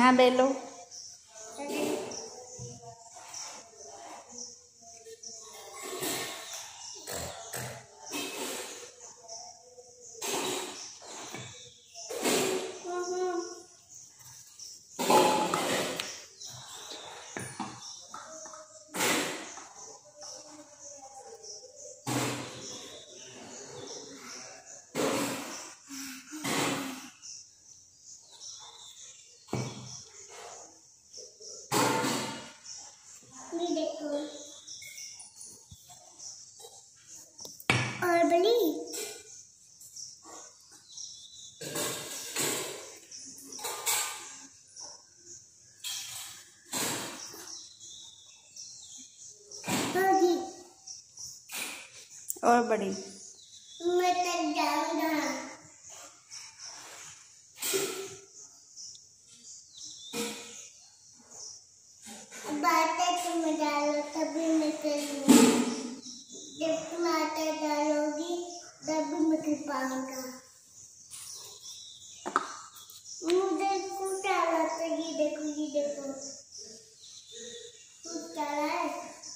यहाँ बेलो। और बड़ी और बड़ी मैं तक जाऊंगा। बातें तुम डालो तभी मैं करूँगी। जब तुम आटा डालोगी तभी मैं कर पाऊंगा। मुझे कुछ डाला तो ये देखो कुछ डाला है।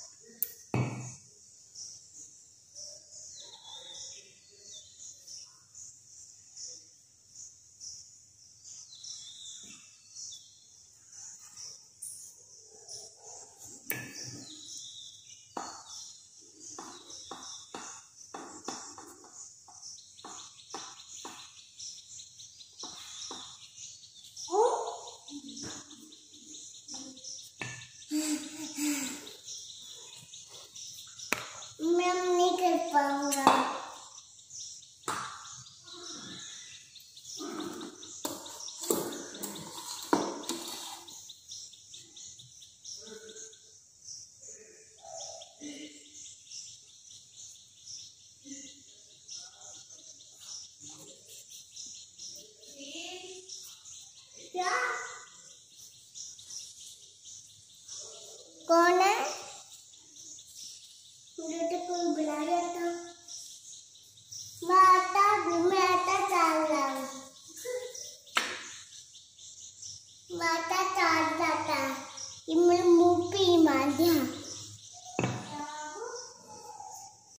मैं नहीं कर पाऊंगा। क्या? कौन है? मुझे तो कोई बुला रहा था। मैं आटा चाल रहा हूँ। मैं आटा चाल रहा था। ये मेरे मुंह पे ही मार